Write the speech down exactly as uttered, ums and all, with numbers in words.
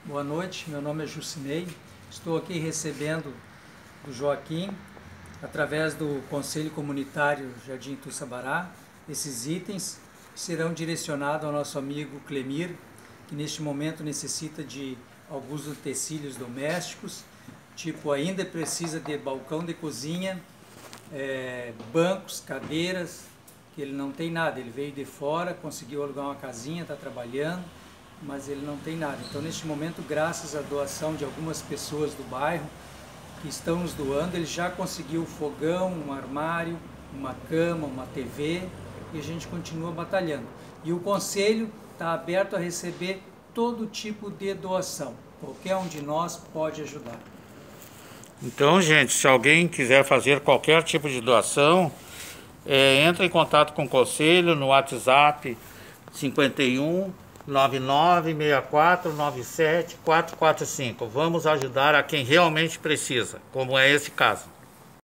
Boa noite, meu nome é Jucinei, estou aqui recebendo do Joaquim, através do Conselho Comunitário Jardim Tuçabará, esses itens serão direcionados ao nosso amigo Clemir, que neste momento necessita de alguns utensílios domésticos, tipo ainda precisa de balcão de cozinha, é, bancos, cadeiras, que ele não tem nada, ele veio de fora, conseguiu alugar uma casinha, está trabalhando, mas ele não tem nada. Então, neste momento, graças à doação de algumas pessoas do bairro que estão nos doando, ele já conseguiu fogão, um armário, uma cama, uma T V, e a gente continua batalhando. E o Conselho está aberto a receber todo tipo de doação. Qualquer um de nós pode ajudar. Então, gente, se alguém quiser fazer qualquer tipo de doação, é, entre em contato com o Conselho no WhatsApp cinquenta e um, nove nove seis quatro nove sete quatro quatro cinco. Vamos ajudar a quem realmente precisa, como é esse caso.